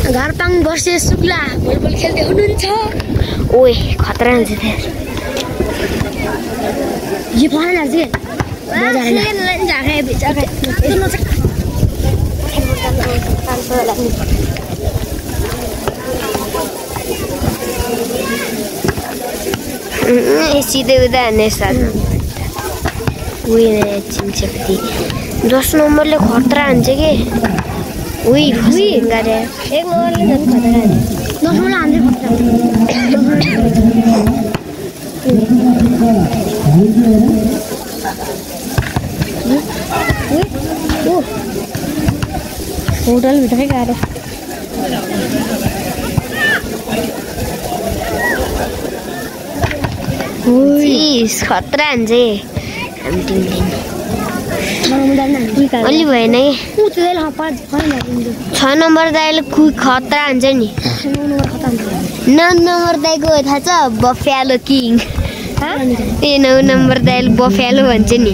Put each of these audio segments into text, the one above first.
घरपाङ वर्षे शुक्ला भलिबल खेल्दै हुनुहुन्छ ओए खतरा हुन्छ त्यो ये पाना जी खेल्न जागे बिचारे सीधे उधर नेसा उही चिन्छ 10 नम्बरले खतरा हुन्छ के उही गरे 1 नम्बरले झन् खतरा हुन्छ 10 नम्बरले हान्दै खतरा होटल भित्रै गएर खतरा हुन्छ अलि भएन कि 6 नम्बर दाइले खतरा हुन्छ नि 9 नम्बर दाइको थाहा छ बफेलो किङ ए 9 नम्बर दाइले बफेलो भन्छ नि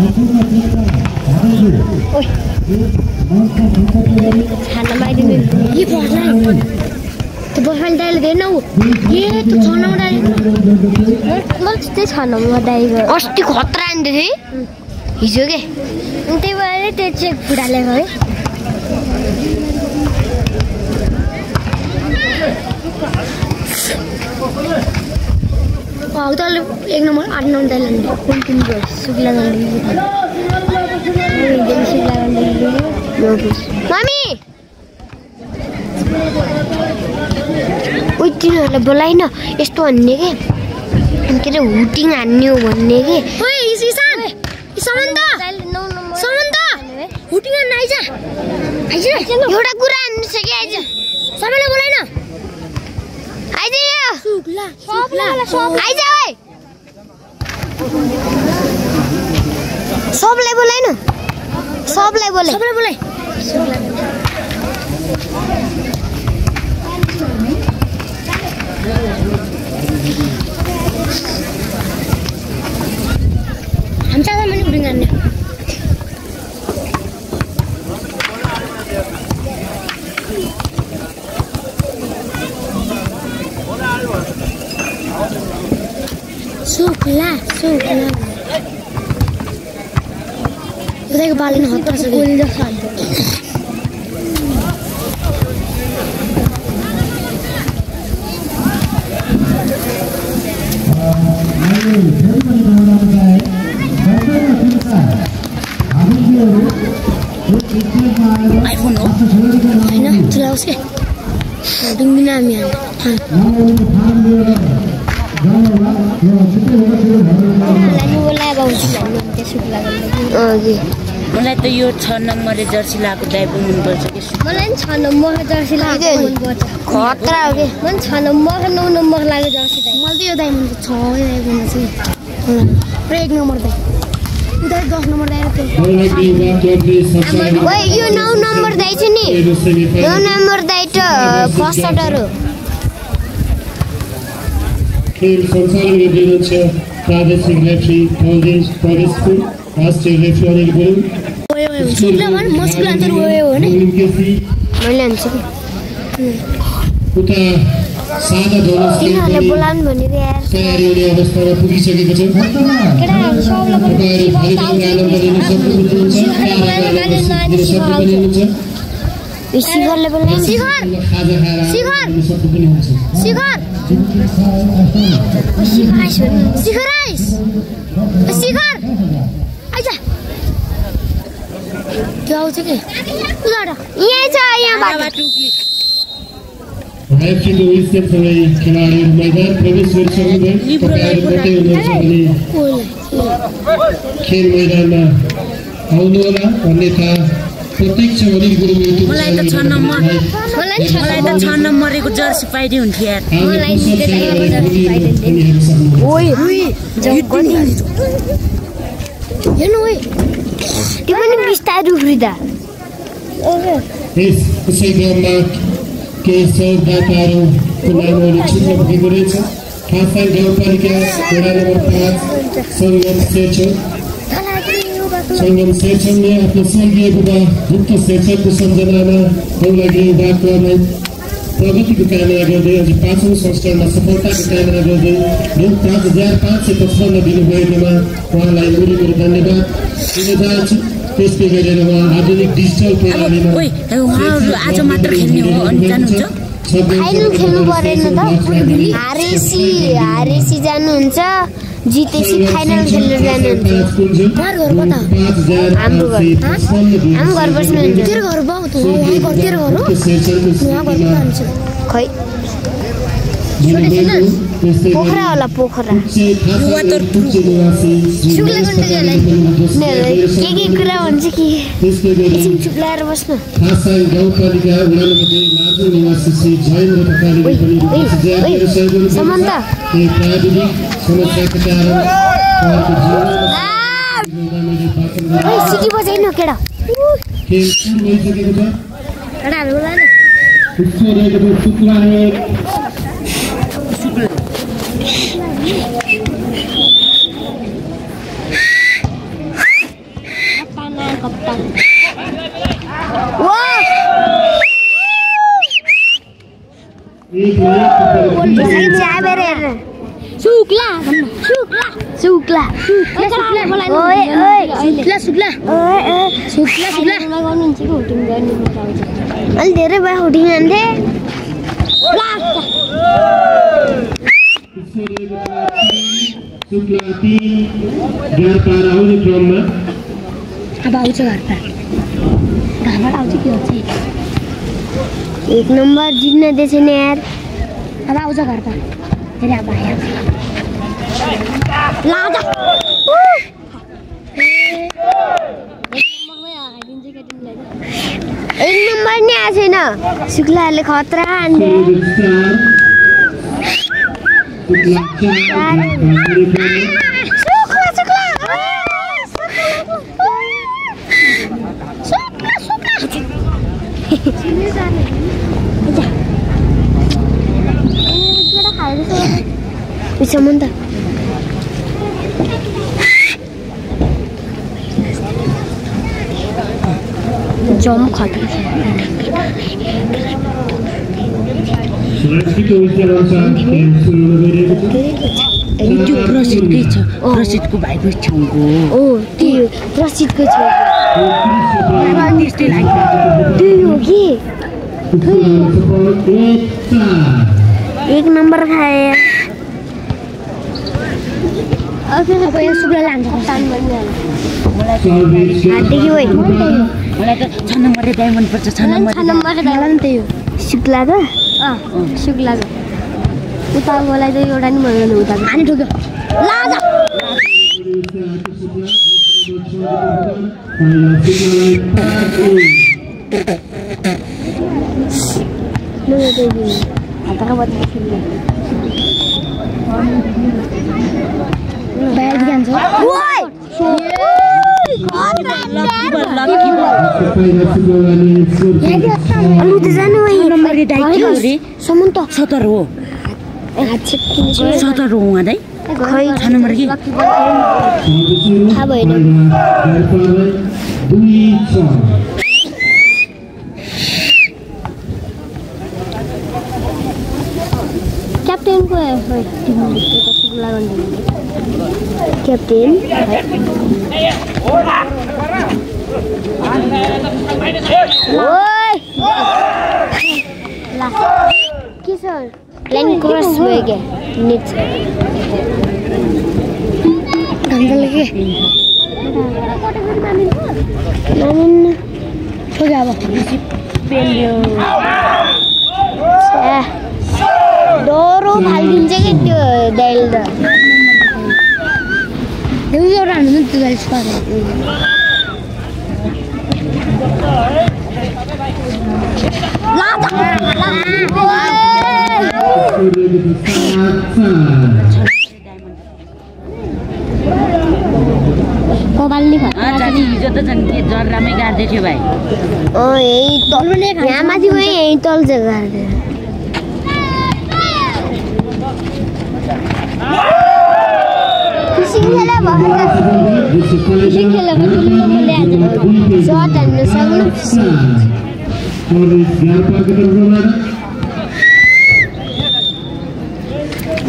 तो बफेलो दाइले देन ये तो 6 नम्बर दाइ म त्यस्तै 6 नम्बर दाइको अस्ति खतरा आन्दै थिए हिजो के त्यही भएर त्यो चेक फुटालेको है तल 1 नम्बर 8 नम्बर दाइ लाने कुन तिम्रो शुक्ला लाने मम्मी उही तिनीहरूलाई बोलाइन यस्तो भन्ने के अरे हुटिङ हान्ने हो भन्ने के एउटा कुरा हान्नु छ कि आइज सबैलाई बोलाइन आइज आइज सबलाई बोलाइन सबलाई बोलाइ आमच्या सामान्य हुटिङ हान्ने शुक्ला उदयको बालिन हत्ता छ गोली जस्तो आइफोन हो हैन चलाओस् के दुंगिना मिया मलाई त यो 6 नम्बर जर्सी लाको दाइबो मन पर्छ के मलाई 6 नम्बर जर्सी लाको मन पर्छ खतरा हो के मन 6 नम्बर 9 नम्बर लाग्यो जर्सी दाइ मलाई त यो दाइ मन पर्छ 6 दाइ मन पर्छ 1 नम्बर दाइ उदय 10 नम्बर दाइ ओए यो 9 नम्बर दाइ छ नि 9 नम्बर दाइ त फर्स्ट शटर हो खेल संचालन गरिन्छ प्रादेशिक रेफ्री टोल्डिस प्रदेशको राष्ट्रिय रेफ्री अनिल गुरुङ शुक्ला भन मस्कुल अन्तर हो नि मैले हान्छु उता सादा तिनीहरूले बोलाउनु भनेर यार तयारी हुने अवस्थामा पुगिसकेको छ केटाहरु सबलाई शिखरले बोलाउनु शिखर आइजा क्या आउँछ के उडाड यहाँ छ यहाँबाट रेफ्रीको विक्षेपसँगै खेलाडीहरू मैदान प्रवेश गरिसक्नुभयो तपाईहरु कतै हुनुहुन्छ भने खेल मैदानमा आउनुहोला अन्यथा प्रत्यक्ष अनिल गुरुङ युट्युब मलाई त 6 नम्बरको जर्सी पाइदिए हुन्थ्यो यार मलाई दिएको जर्सी पाइदिए ओइ जग्गनी हेर्नु ओइ त्यो पनि बिस्तारै उफ्रिदा यसै क्रममा केही सहयोगदाताहरूको नामहरू छिन्न पुगेको रहेछ खासमा गाउँपालिका वडा नम्बर 5 सङ्गम शेरछनले आफ्नो स्वर्गीय बुबा मुक्त शेरछनको सम्झनामा उहाँलाई वादमा प्रगतिको कामना गर्दै अझ 5औं संस्करणमा सफलताको कामना गर्दै रु 5555 दिनुभएकोमा उहाँलाई मुरीमुरी धन्यवाद दिन चाहन्छु। त्यसै गरेर उहाँ आधुनिक डिजिटल प्रणालीमा उहाँहरू आज मात्र खेल्ने हो अनि जानुहुन्छ फाइनल खेल्नु परेन त हारेसी जानुहुन्छ जितेसी फाइनल खेल्न जानुहुन्छ हाम्रो घर बस्नुहुन्छ तेरो घर बाउ त तेरो घर हो खै पोखरा होला पोखरा के कुरा भन्छ कि चुप लगाएर बस्नु समन्त सिटी बजाइन केटा अलि धेरै भयो हुटिङ हान्थे अब आउँछ घरबाट आउँछ के हुन्छ 1 नम्बर जित्न दिएछन् यार अब आउँछ घरबाट फेरि अब आयो लाजा एक नम्बर नि आएको छैन शुक्लाले खतरा हान्थे समन्त जम खतरा त्यो प्रसिद्धकै छ प्रसिद्धको भाइको छेउको ओ त्यो प्रसिद्धको छेउको त्यस्तै लाग्यो त्यो हो कि 1 नम्बर खाए अब यहाँ शुक्ला लान्छ तान बनिहाल्छ हातदेखि वै मलाई त 6 नम्बर दाइ मन पर्छ 6 नम्बर दाइ त्यही हो शुक्लाको शुक्लाको उताकोलाई त एउटा नि भन्दैन उताको हानी ठोक्यो लाजा समन्त 17 हो 17 हो उहाँ दाइ खै 6 नम्बर कि थाहा भएन क्याप्टेनको क्याप्टेन के छ प्लेन क्रस भयो क्या नेट घन्टाले के मानिन्न ठोक्यो अब डरो फालिदिन्छ कि त्यो दाइल त एउटा हान्नु त्यो दाइल हिजो त झन् के जर्रामै गाड्दै थियो भाइ यही तल यहाँ माथि यही तल जग्गा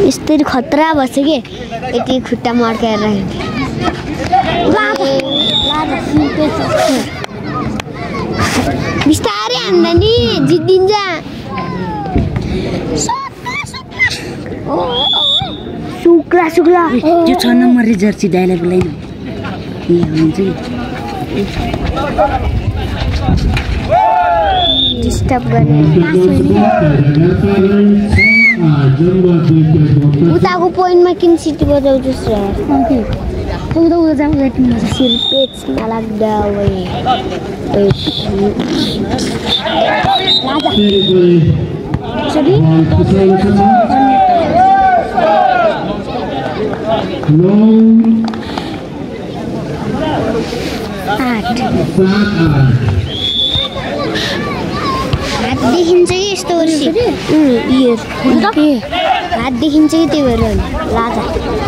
यस्तरी खतरा बस्छ कि यति खुट्टा मर्काएर बिस्तारै हान्दा नि जित्दिन्छ सुक्ला सुक्ला त्यो 6 नम्बर जर्सी दाइलाई बोलाइन ए हुन्छ नि डिस्टर्ब गर्ने उताको पोइन्टमा किन सिटी बजाउँछस् सिरपेट्समा लाग्दा हात देखिन्छ कि यस्तो हात देखिन्छ कि त्यो भएर लाजा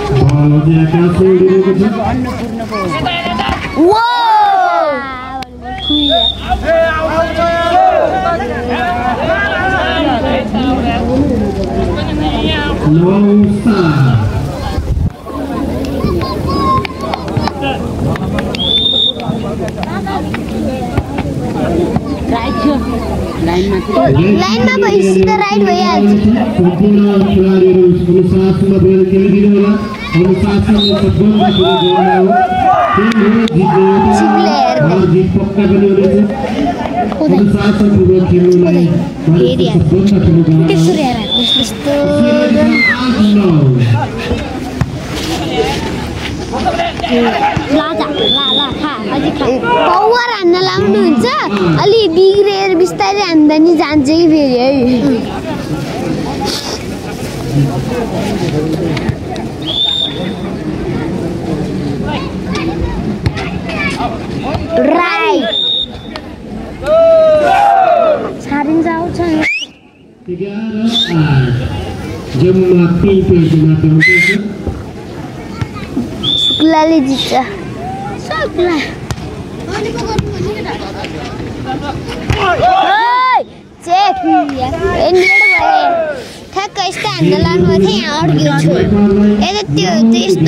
लाइनमा भइसक्यो त राइट भइहाल्छ सम्पूर्ण खेलाडीहरू अनुशासनमा बल खेलिदिनु होला अनुशासनले सबभन्दा ठुलो गौरव हो जित पक्का पनि हुनेछ अनुशासनपूर्वक खेल्नुलाई सबभन्दा ठुलो पावर हान्न लाउनुहुन्छ अलि बिग्रेर बिस्तारै हान्दा नि जान्छ कि फेरि है राइट छाडिन्छ आउँछ जम्मा 3 पेजको मात्र हुन्छ शुक्लाले जित्छ शुक्ला चेक एन्डेड भयो ठ्याक्क यस्तो हान्न लानुभएको थियो यहाँ अड्क्यो छु यता त्यो त्यस्तो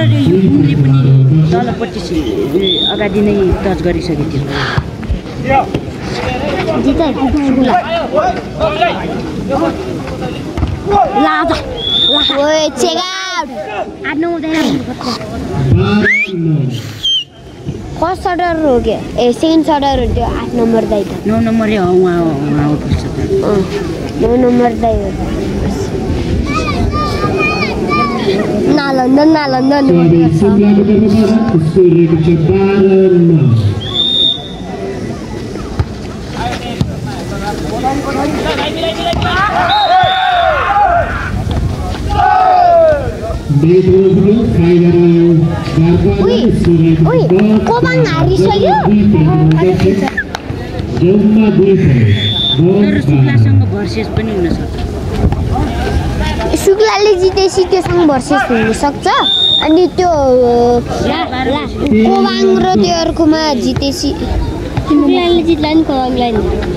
तलपट्टि अगाडि नै टच गरिसकेको थियो जित्छ शुक्ला लाजा ओए चेक आउट आड्नु हुँदैन फर्स्ट सर्डर हो क्या ए सेकेन्ड सर्डर हो त्यो 8 नम्बर दाइ त 9 नम्बर हो उहाँ आउनुपर्छ त 9 नम्बर दाइ हो नालन्दन कोबाङ हारिसक्यो शुक्लासँग भर्सेस पनि हुन सक्छ शुक्लाले जितेपछि त्योसँग भर्सेस हुनसक्छ अनि त्यो कोबाङ र त्यो अर्कोमा जितेपछि शुक्लाले जित्ला नि कोबाङलाई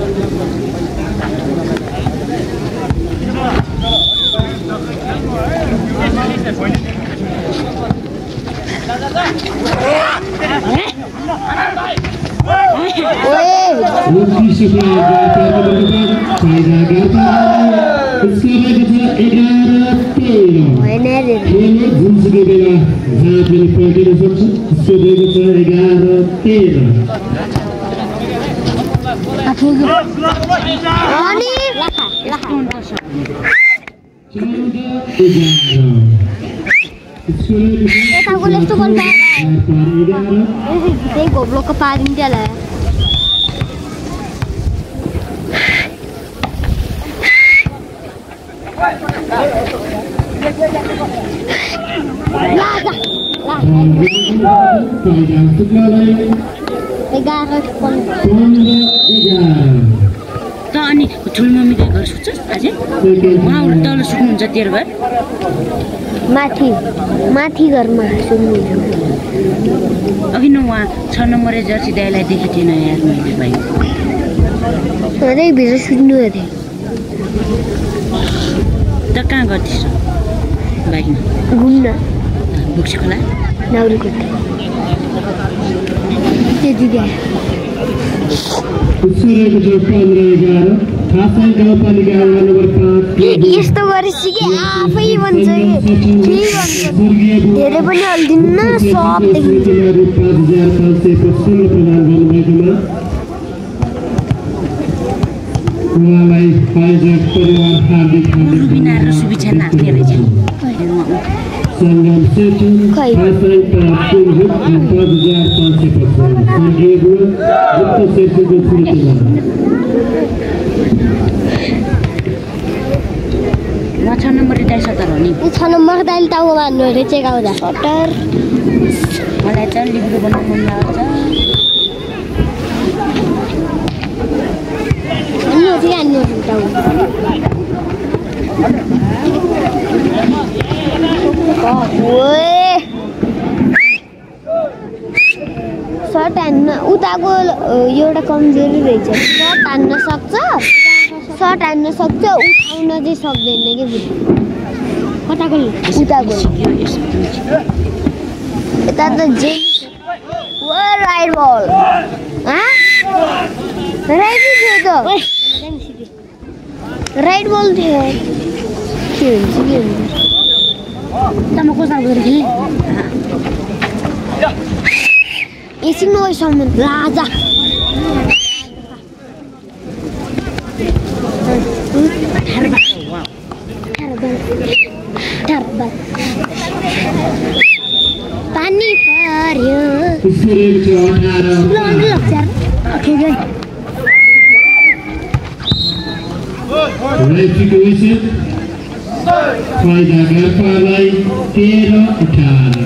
goblok kepaling dia lah. त अनि ठुलमम्मीको घर सुत्छस् अझै उहाँ तल सुत्नुहुन्छ तेरो घर माथि घरमा सुत्नुहुन्छ अघि न उहाँ 6 नम्बर जर्सी दाइलाई देखेको थिएन यार मैले भाइ भित्र सुत्नु थियो त कहाँ गर्थिस् बाइकमा घुम्न बुक्स खोला नाउरीकोट त्यति त्यहाँ उत्सुरेको जो 15-11 खासै गाउँपालिका वडा नम्बर 5 यस्तो गरेपछि कि आफै भन्छ कि के भन्छ धेरै पनि हल्दिन्न सब देखिन्छ 5555 प्रदान गर्नुभएकोमा उहाँलाई आयोजक परिवार हार्दिक बिना र शुभेच्छा नाच्ने रहेछ सङ्गम सेतु खासै प्राप्त 5555 स्वर्गीय गुप्त सेतुको स्मृतिमा म 6 नम्बर दाइ 70 हो नि 6 नम्बर दाइले टाउको मान्नु अरे चेक आउँदा 70 मलाई चाहिँ लिब्रो बनाउनु मन लाग्छ अन्नु चाहिँ अन्नु टाउको ओए सर्ट हान्न उताको एउटा कमजोरी रहेछ सर्ट हान्न सक्छ उठाउन चाहिँ सक्दैन कि कताको उताको यता त जे राइट बल राइट थियो त राइट बल थियो के हुन्छ तम कसरी गरे खेल्ने एकछिन नगएसम्म राजा पानी पर्यो फाइदा गर्पालाई 13-18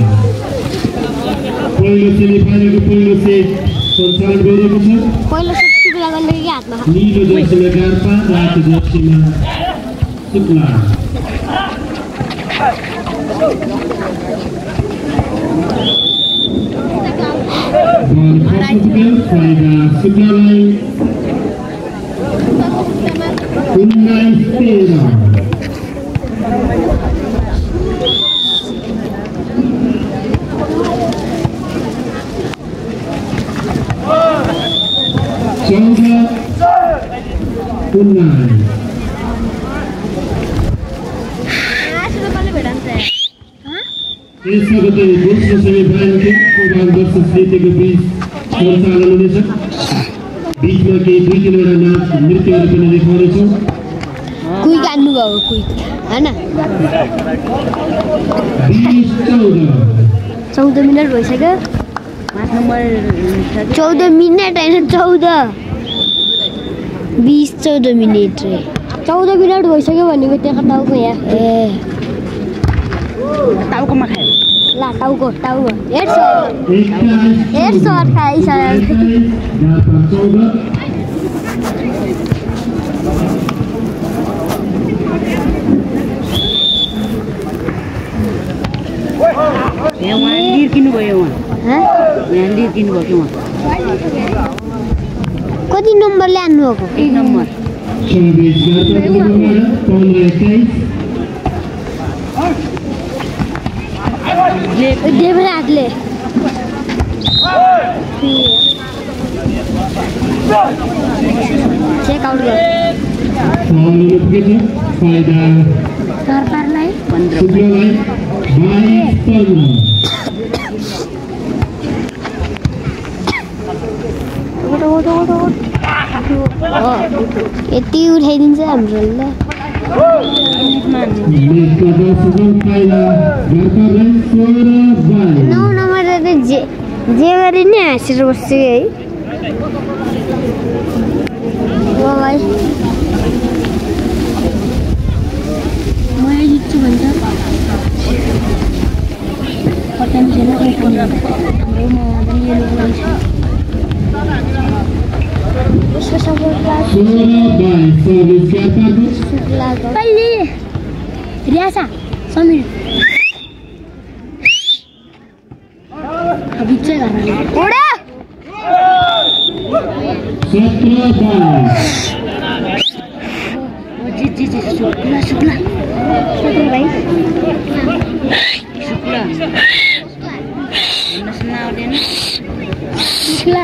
पहिलो सेमिफाइनलको पहिलो सेट सञ्चालन गरिएको छ पहिलो सेट सुक्ला गर्ने कि हातमा नीलो जर्सीमा गार्पा रातो जर्सीमा शुक्ला बल खस्यो फाइदा शुक्लालाई 19-13 यसबाट दोस्रो सेमिफाइनलको पूर्वाङ वर्सेस नृत्यको बीच सञ्चालन हुनेछ बीचमा केही 2-3वटा नाच नृत्यहरू पनि देखाउनेछौँ क्विक हान्नु भयो क्विक हैन 14 मिनट भइसक्यो 5 नम्बर 14 मिनट हैन 14 14 मिनट रे 14 मिनट भइसक्यो भनेको त्यहाँ टाउको यहाँ टाउकोमा खायो ला टाउको हेड सर खाइसक्यो यहाँ लिर्किनु भयो यहाँ लिर्किनु भयो कि कति नम्बरले हान्नु भएको 1 नम्बर देब्रे हातले चेक आउट गरे फाइदा सरकारलाई 22-15 यति उठाइदिन्छ हाम्रो ल 9 नम्बर त जे गरे नि हाँसेर बस्छु है म जित्छु भन्छ पत्यान छैन हाम्रोमा पनि यो कहिले रियासा समीर बिचै घरमा उडा शुक्ला शुक्ला भाइ शुक्ला भन्नुहोस् न आउँदैन शुक्ला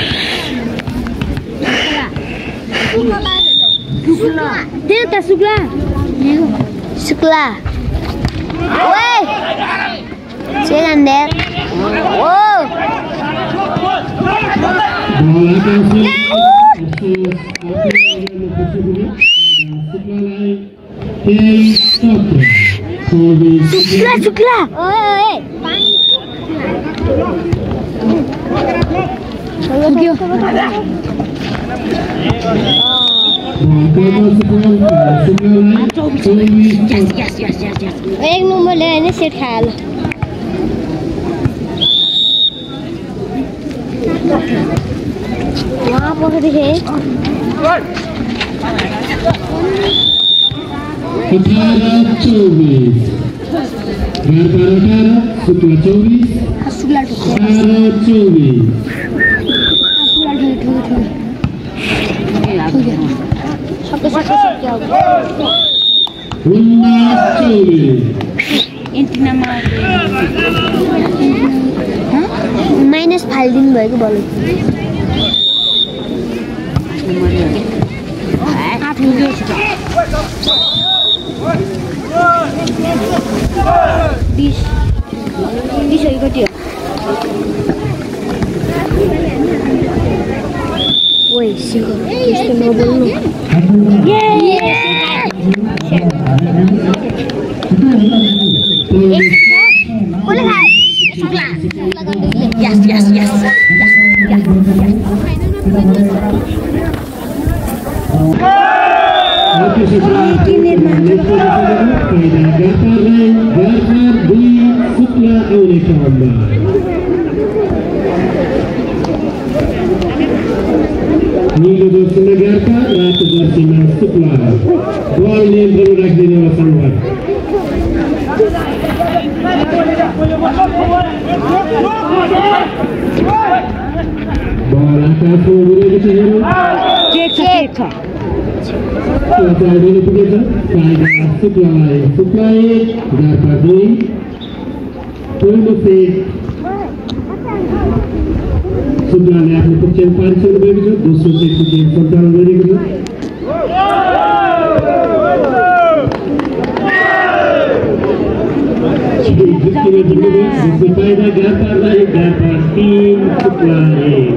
त्यो त शुक्ला शुक्ला ओए Sit on there. Whoa! Sukla! Oi! Yes. एक नंबर ले आने सेट खाया लो वहाँ पर है -5 दिन भएको बलु Woi, sigo. Esto no volno. Boleh kan? Yes. नीलो जर्सी में गर्का, रातो जर्सी में शुक्ला। बॉल नियंत्रण रख देने वाला संघर्ष। बॉल आकाश में उड़े के चेहरे। चेक। साइड में पुगे था, साइड शुक्ला एक, गर्का 2, 2 से शुक्ला ने अपने पक्ष में 500 रुपए की जो 200 से कुछ संचालन करने की जो जिससे फायदा गर्का 3 शुक्ला 1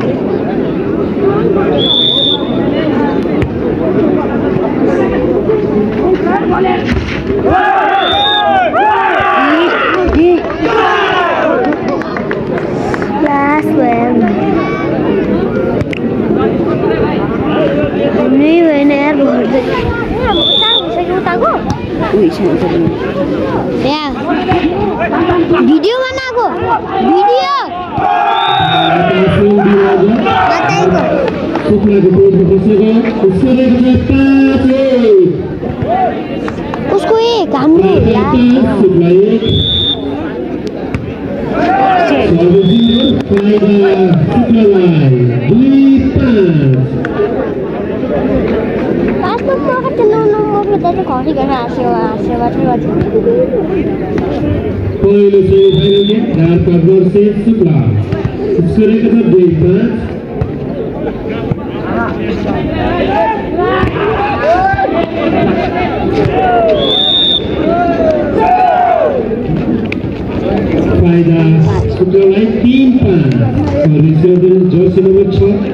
भिडियो बनाएको भिडियो उसको एक हाम्रो पहिलो सेमिफाइनल में गर्का वर्सेस शुक्ला स्कोर के साथ 2-5 फायदा शुक्ला लाई 3-5 और इसके बाद जर्सी नंबर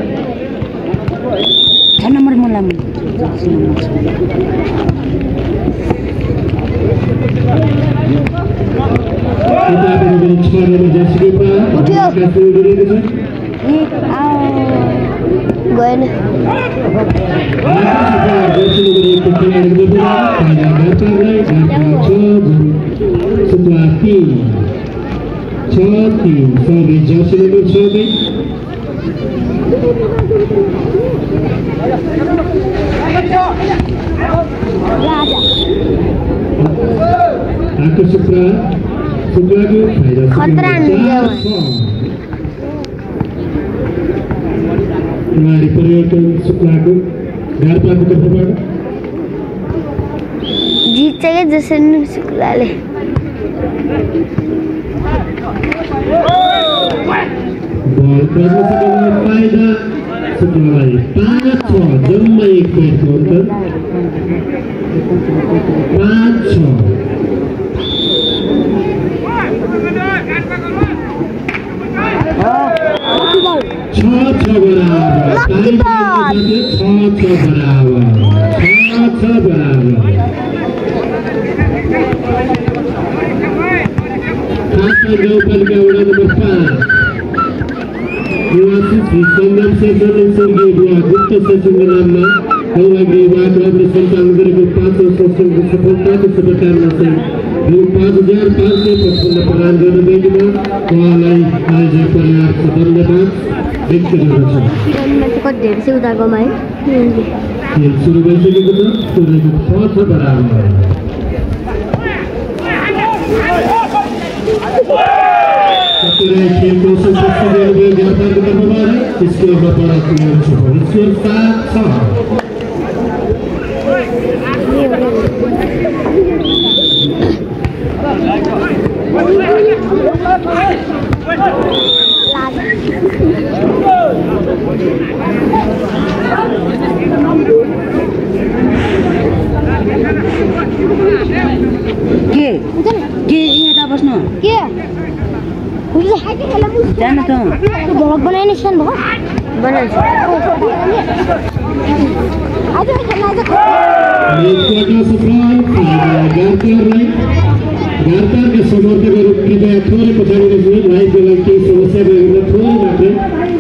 6 नंबर मुलाम जर्सी नंबर 6 नंबर जर्सी के पास कैसे उड़ेगा सर गएन जर्सी नंबर 1 को खेलने के बाद फायदा गर्का 6 शुक्ला 3 सॉरी जर्सी नंबर 6 में शुक्ला को फायदा खतरा हमारी परिवर्तन शुक्ला को गर्का को तर्फबाट खिच्छ क्या जसरी शुक्लाले बल प्रदर्शनको फाइदा शुक्लालाई 5-6 जम्मा एक पोइन्टको अन्तर 5-6 6-6 बराबर टाइम 6-6 बराबर 6-6 बराबर खासमा गाउँपालिका वडा नम्बर 5 निवासी श्री सङ्गम शेषन स्वर्गीय बुवा गुप्त सचिवको नाममा गौलागी युवा क्लबले सञ्चालन गरेको 5औं संस्करणको सफलताको शुभकामना चाहिँ रु 5,555 प्रदान गर्नुभएकोमा उहाँलाई आयोजक परिवारको धन्यवाद व्यक्त गर्दछु। खेल सुरु भइसकेको छ स्कोरको 6-6 बराबर खेलको सुस्पष्ट गर्नुभयो व्यापारको तर्फबाट स्कोरमा परास्त गर्न सफल स्कोर के यता बस्नु के जानु त भ्लग बनाइने छन् भयो बनाउँछ गार्तारका समर्थकहरू कृपया थोरै पछाडि बस्नु लाइभको लागि केही समस्या भएको थोरै मात्रै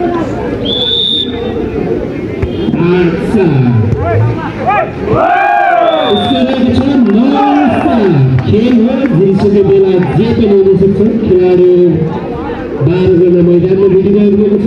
खेल हो जिसको बेला जे पनि हुन सक्छ खेलाडी 12 जना मैदानमा भिडिरहेको छ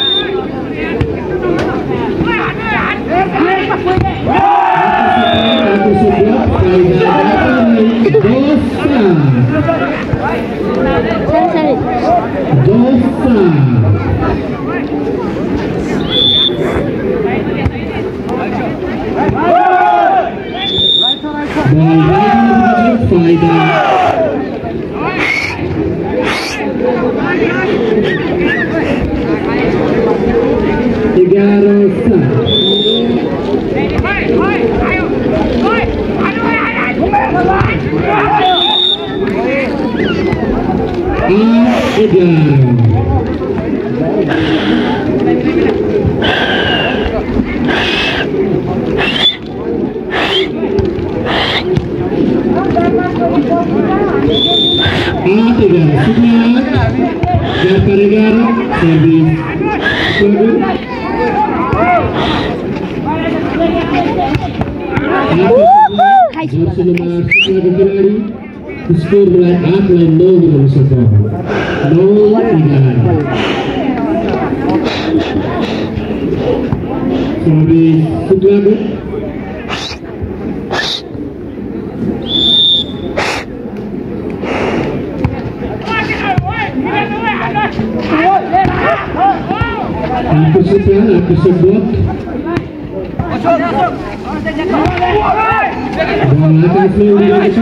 स्कोर मलाई 8लाई 9 बनाउन सक्छ 9-11 सबै शुक्लाको आकर्षक ब्लक आकाशमा उडिरहेको छ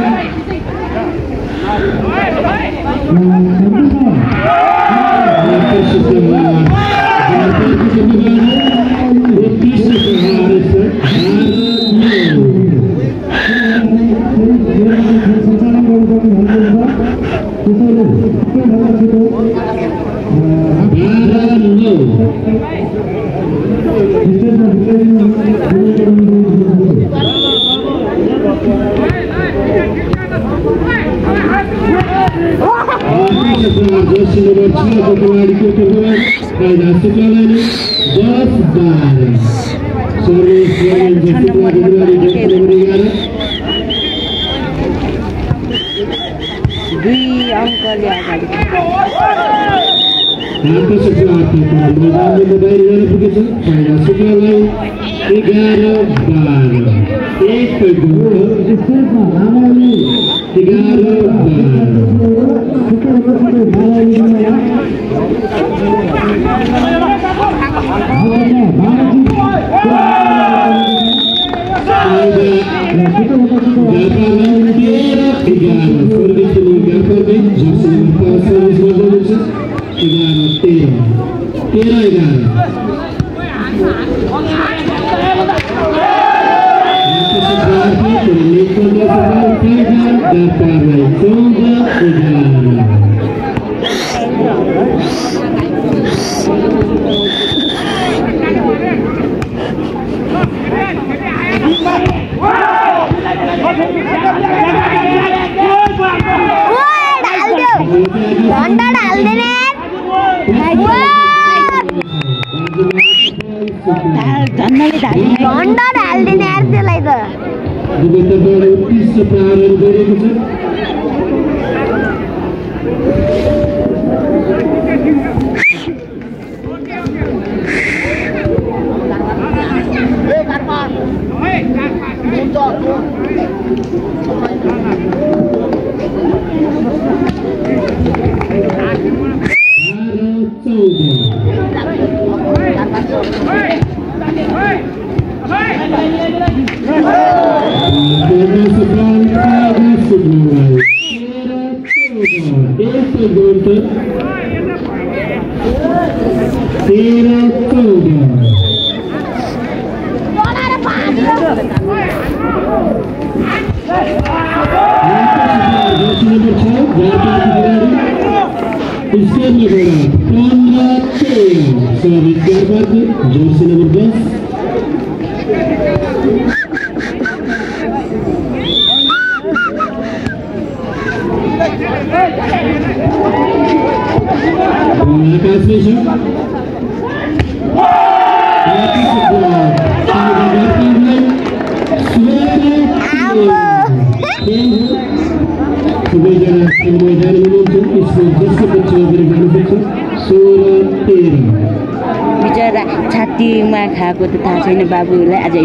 बिचरा छातीमा खाएको त थाहा छैन बाबुलाई आज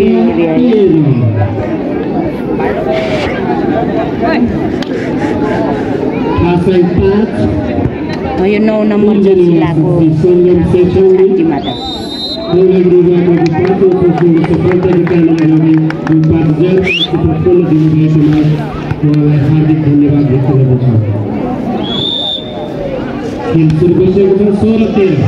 यो 9 नम्बर जर्सी लाको छातीमा त हार्दिक धन्यवाद व्यक्त गर्दछु। खेल सुरु गरिसकेको छ 16-13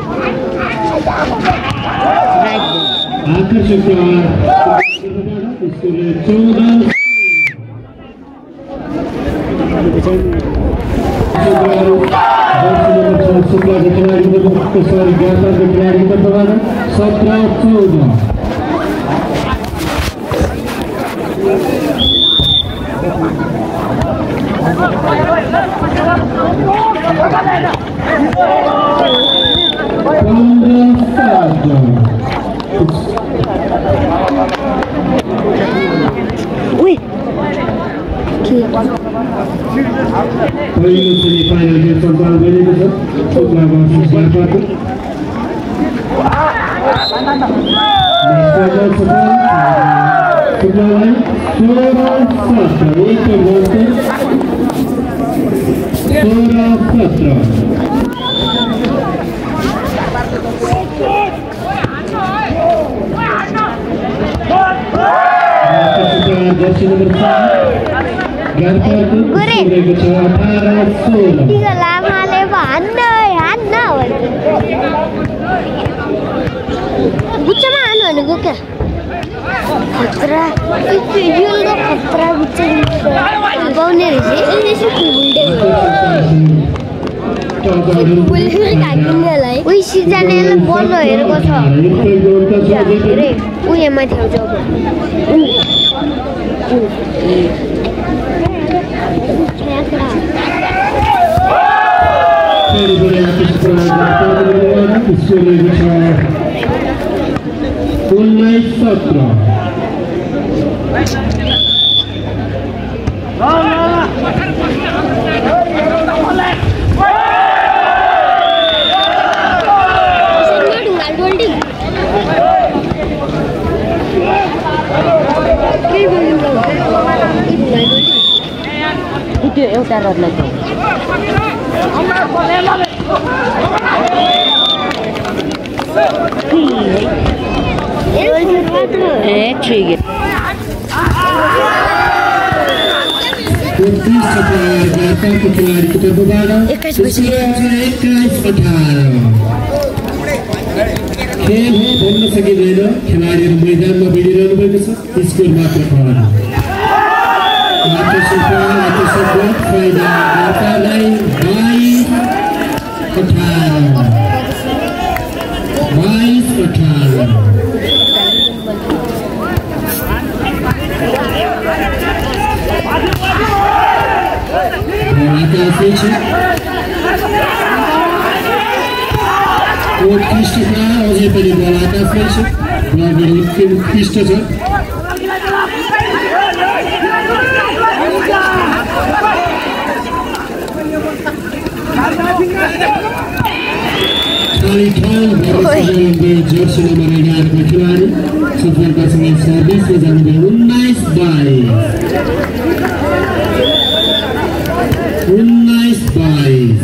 आकर्षक स्कोरले 14 पहिलो सेमिफाइनल खेल सञ्चालन गरिएको छ शुक्ला वर्सेस बारपाको शुक्लालाई 16-17 जर्सी नम्बर गुच्चामा हाल्नु भनेको क्या खतरा खतरा गुच्चा गाउने रहेछ उही सिर्जनालाई बल्ल हेरेको छ उयो माथि आउँछ त्यो एउटा रडलाई खेल भन्न सकिँदैन खेलाडीहरू मैदानमा भिडिरहनु भएको छ स्कोर मात्र अझै पनि बल आकाशमै छ उत्कृष्ट छ जर्सी नम्बर 11 को खिलाडी सफलतासँग सर्भिसमा जानुभयो 19-22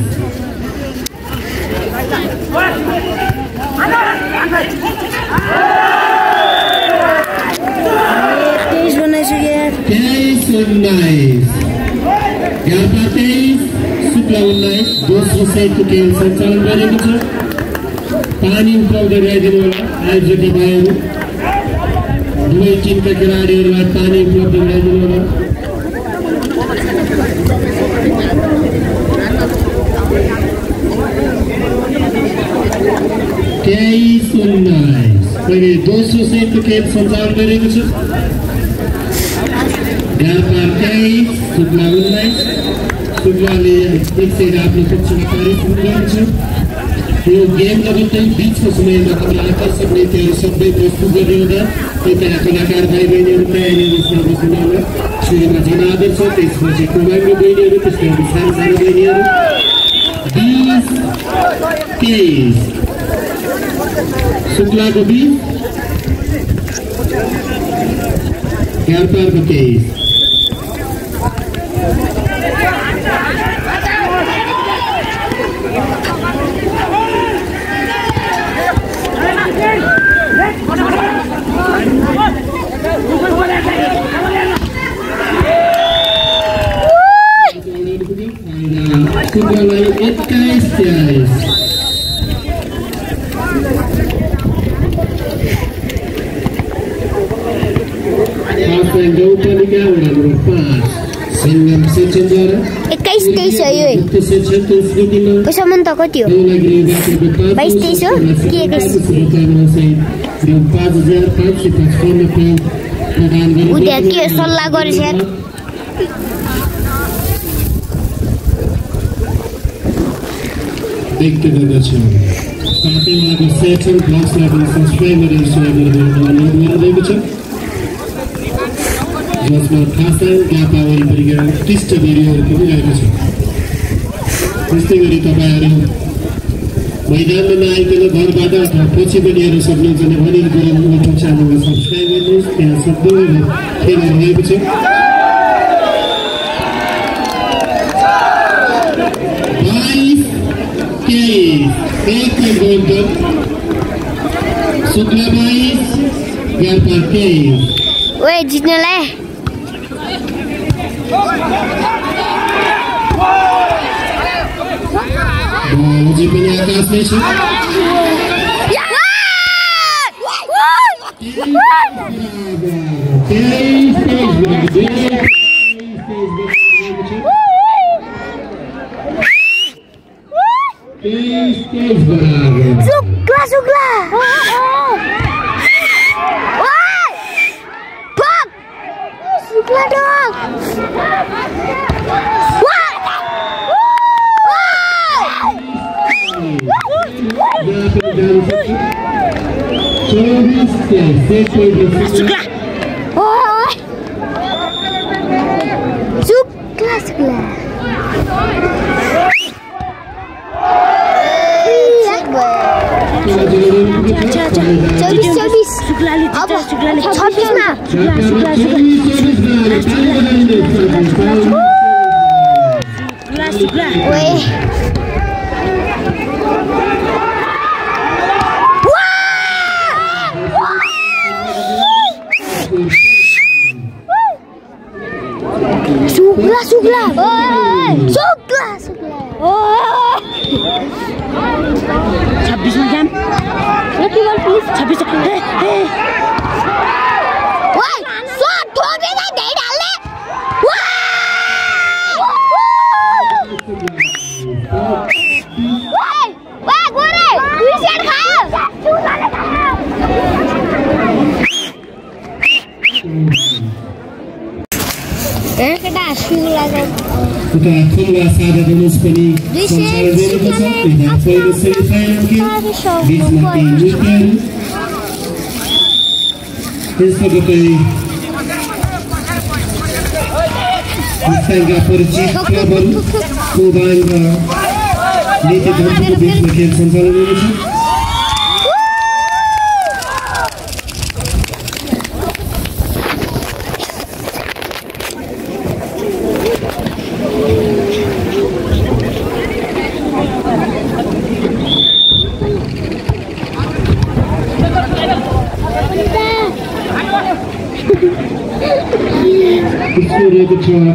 शुक्ला 19 दोस्रो सेटको खेल सञ्चालन गरेको छ पानी उपलब्ध गराइदिनु होला आयोजक भाइहरू दुवै टिमका खेलाडीहरूलाई पानी उपलब्ध गराइदिनु होला 23-19 पहिले दोस्रो सेटको खेल सञ्चालन गरेको छ व्यापार 23 शुक्ला 19 शुक्लाले एक सेट आफ्नो पक्षमा कार्य सुरु गर्छ यो गेम लगत्तै बीचको समयमा तपाईँ आकर्षक नृत्यहरू सबै प्रस्तुत गर्ने हुँदा त्यहाँ कलाकार भाइ बहिनीहरू तयारी अवस्थामा बस्नुहुन्न सुरुमा जनादर छ त्यसपछि कुमाङ्गो बहिनीहरू त्यसपछि सानो सानो बहिनीहरू 20-23 शुक्लाको 20 व्यापारको 23 शुक्लालाई 21-23 गौपालिका वडा नम्बर 5 सङ्गम सेक्सनद्वारा 21-23 हो यो पैसा मन त कति हो 22-23 हो के 5,555 उद्या के सल्लाह गरेछ यार देख्दै गर्दछु साथै उहाँको सेक्सन ब्लग्सलाई पनि सब्सक्राइब गरेर सेयर अनुरोध गरिरहेको छ जसमा खासा गापा वरिपरिका उत्कृष्ट भिडियोहरू पनि रहेको छ त्यस्तै गरी तपाईँहरू मैदानमा नआइकन घरबाट अथवा पछि पनि हेर्न सक्नुहुन्छ भने युट्युब च्यानललाई सब्सक्राइब गर्नुहोस् त्यहाँ सबै खेलहरू रहेको छ 22-23 शुक्ला 22 व्यापार 23 ओए जित्नलाई अझै पनि आकाशमै छ शुक्ला केटा सुलाको उता फुलवा सादा दिनुस पनि सञ्चालन गरिएको छ यहाँ पहिलो सेमिफाइनल खेल बीचमा टिम युकेहरू त्यसपछि स्थानीय परिचित क्लबहरू कोबान र नीति धम्पूको बीचमा खेल सञ्चालन हुनेछ Good job.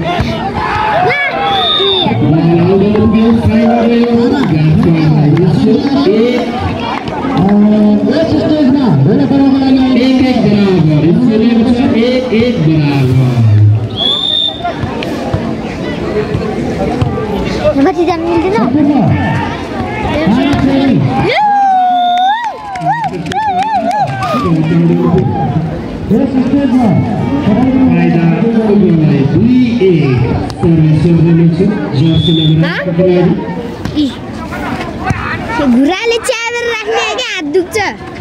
घुराले च्यादर राख्ने के हात दुख्छ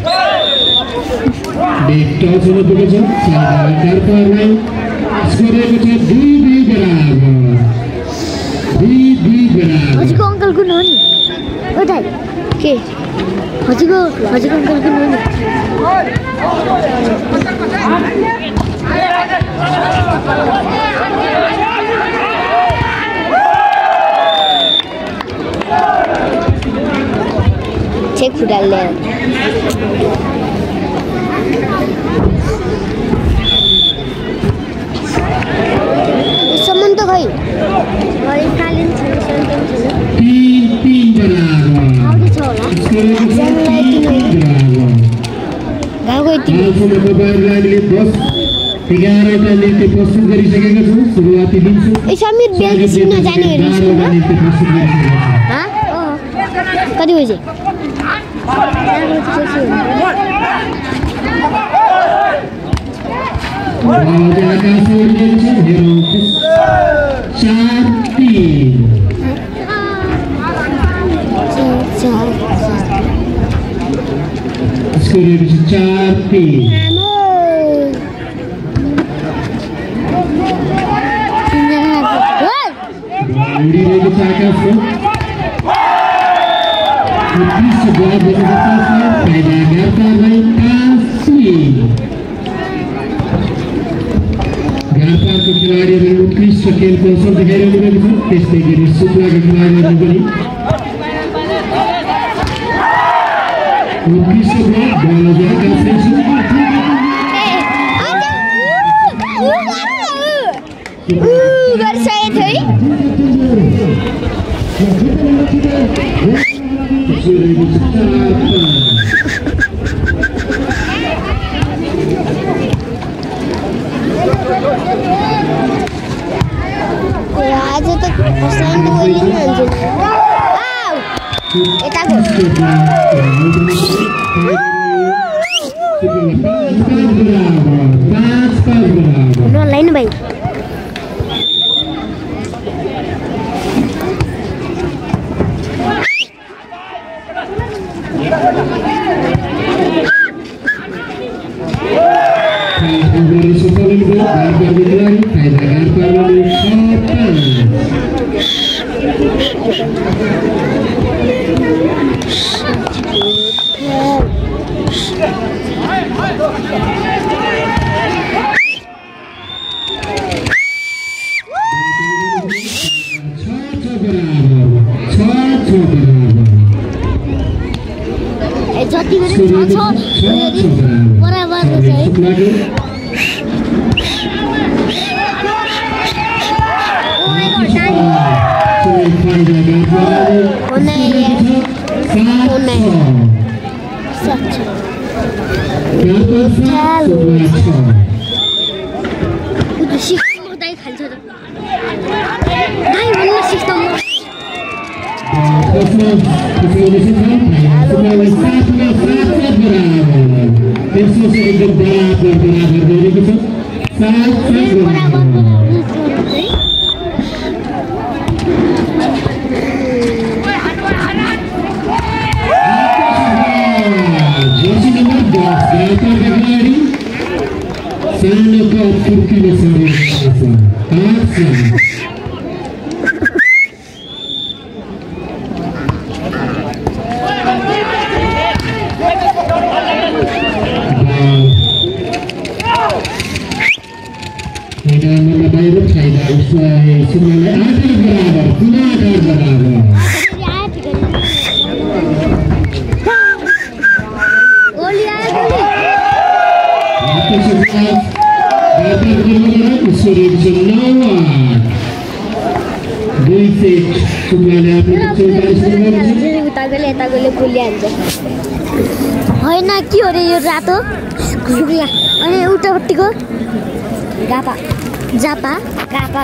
हजुरको अङ्कल कुन हो नि ओइ के हजुरको अङ्कल कुन हो नि check फुटाल्ने सम्म त खै कालिन छ समीर बेलुकी सिक्न जाने हो स्कुलमा कति बजे गार्पाको खिलाडीहरू उत्कृष्ट खेल कौशल देखाइरहनु भएको छ त्यस्तै गरी सुब्लाका खिलाडीहरू पनि उत्कृष्ट बल आज तो साइड बोली ना अंजलि आओ एटाको नो लाइन भाई जति गरे छ बराबर छ होइन के हो रे यो रातो शुक्ला अनि उल्टापट्टिको गापा जापा गापा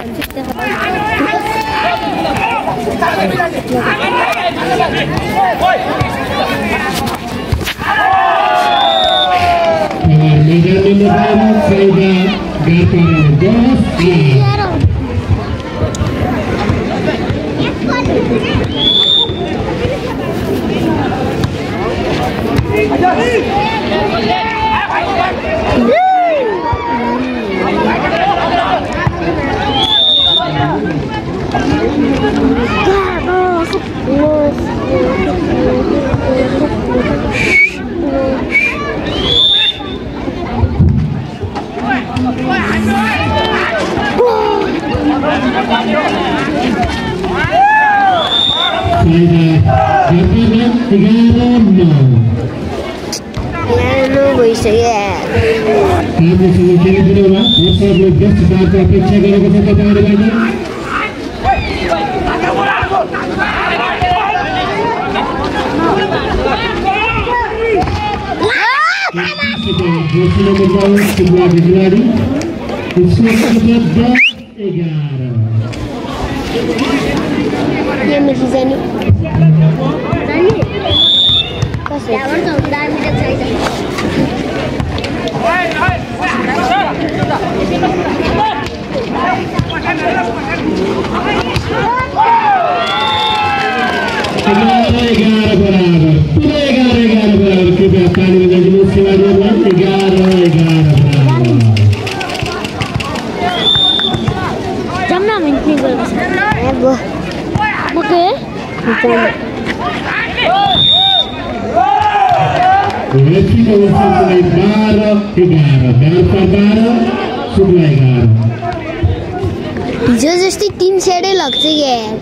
हिजो जस्तै टिम सेडै लाग्छ यार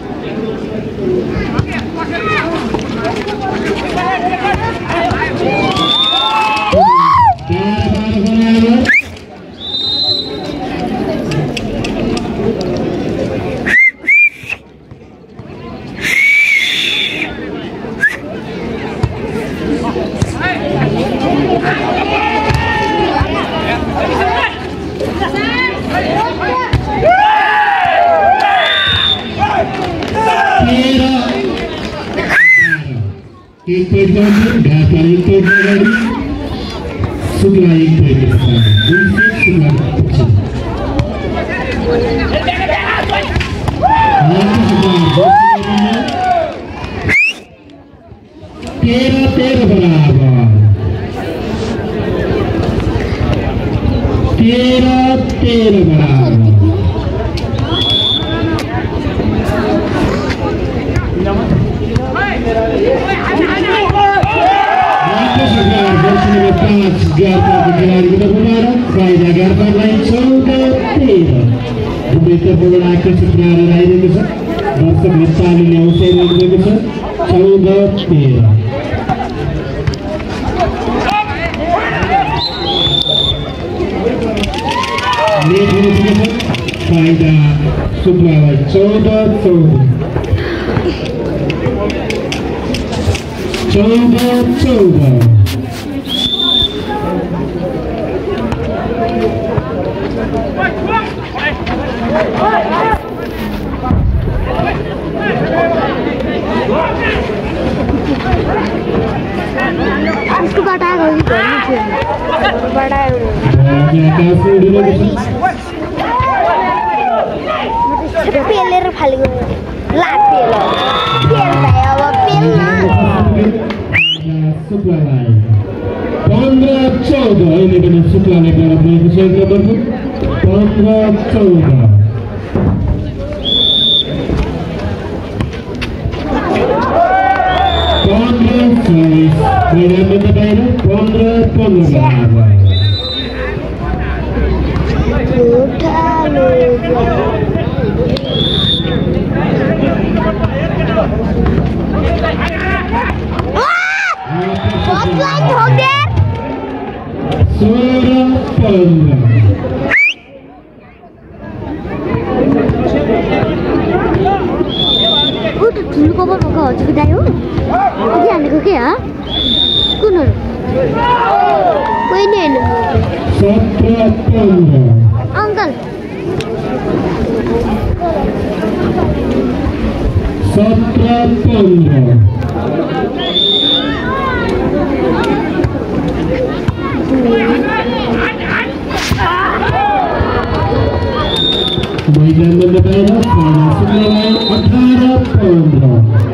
इसको बटाएको पेलेर फालेको ला पेल भाइ अब पेल्न 15-14 अहिले पनि शुक्लाले गएर भएको छ नम्बरको 15-14 Uncle. 17-15 मैदान में लगाएर सुन्नलाई 18-15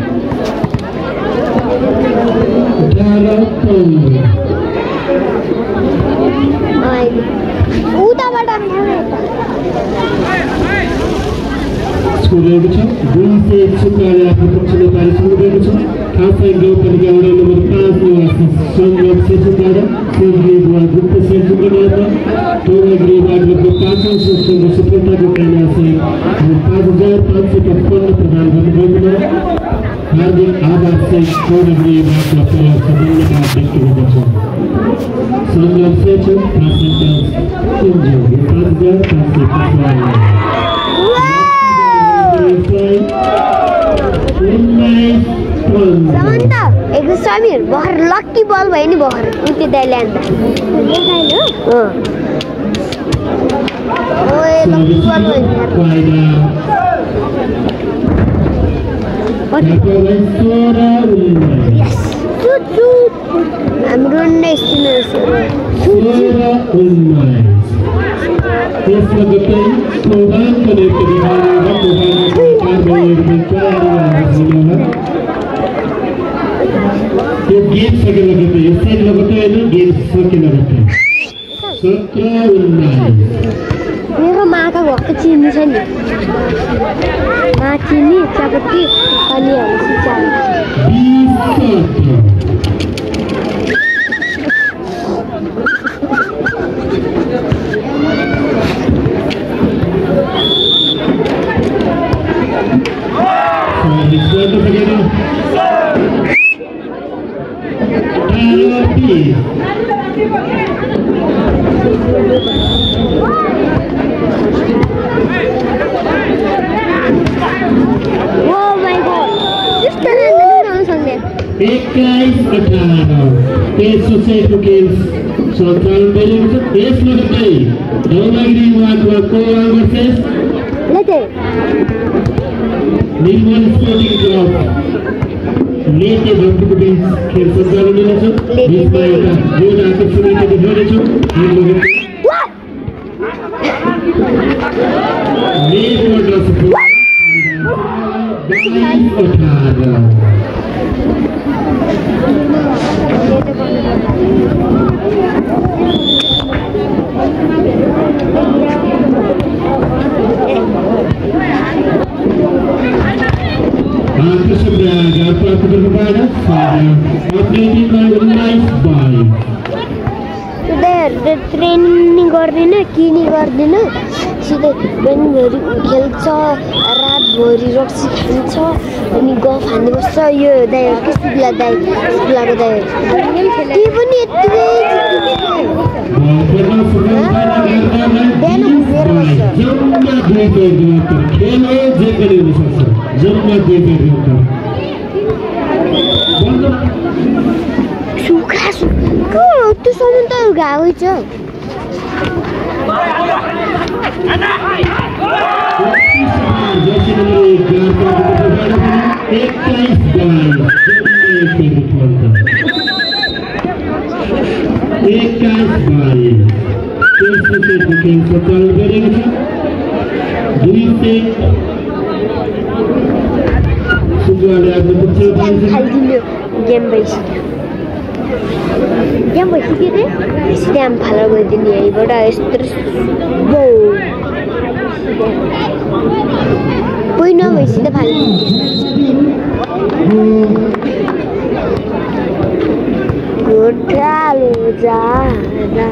स्कोरेको छ गुणसे सुन्नले आफ्नो पक्षले पारी सुरु गरेको छ खासै गाउँपालिका वडा नम्बर 5 निवासी सङ्गम सेसुद्वारा सेन्ट्रीद्वारा गुप्त सेन्ट्रीद्वारा टोलग्रीबाट लगभग 5औं संस्करणको सफलताको कामनासाथ 5,555 प्रदान गर्नुभएको हार्दिक आभार सहित टोलग्रीबाट धन्यवाद व्यक्त गर्दछु सङ्गम सेसु पार्सेन्टेज कुञ्जो 5,555 Samantha, एक समीर बहर लक्की बल भयो नि बहर उति दाइ ल्यान्दा ओए लक्की बल भयो यस चुचु हाम्रो नेक्स्ट त्यसमा जस्तै प्रदान गरेको यो गेम सकेर लगेको यो सेट लगेको हैन गेम सकेर लगेको 17-19 मेरो माका घरको चिनी छ नि मा चिनी चियापत्ती अनि हल्सी चिया 21-18 यसो सेटको गेम सञ्चालन भइरहेको छ यसमा चाहिँ धौलागिरी वार्डमा कोवाल भर्सेस निर्मल स्पोर्टिङ क्लब लेते भक्तको बिच खेल सञ्चालन हुनेछ यसमा एउटा जोड आकर्षण देखाउनेछु ट्रेनिङ गर्दैन किनी गर्दैन सिधै बिहानभरि खेल्छ रातभरि रक्सी खान्छ अनि गफ हान्ने बस्छ यो दाइहरू के सुब्ला दाइ सुब्लाको दाइहरू त्यही पनि यत्तिकै बिहान घुमेर सुखा सुखा त्योसम्म त गएको छ त्यसपछि बुकिङ सञ्चालन गरिएको छ 2 सेट सुब्बाले आफ्नो पक्ष खाइदिनु गेम भइसक्यो रे स्ट्याम फालो गरिदिने यहीबाट यस्तो कोही नभएपछि त घोटालो जाँदा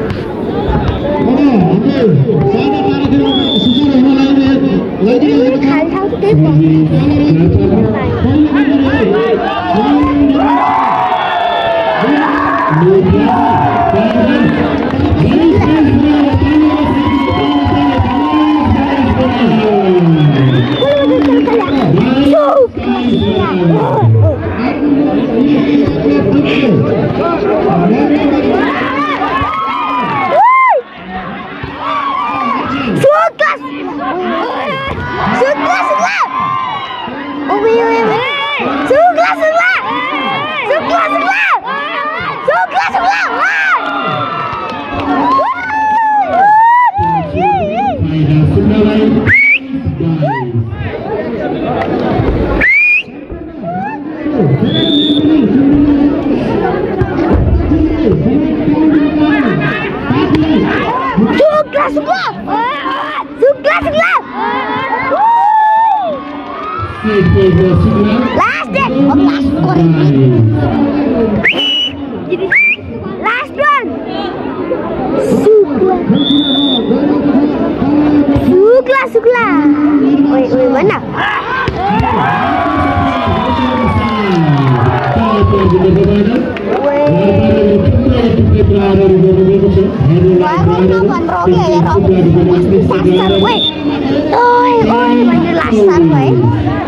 Sukla. Wait, mana? Wait, oi, banyak lasan, wait.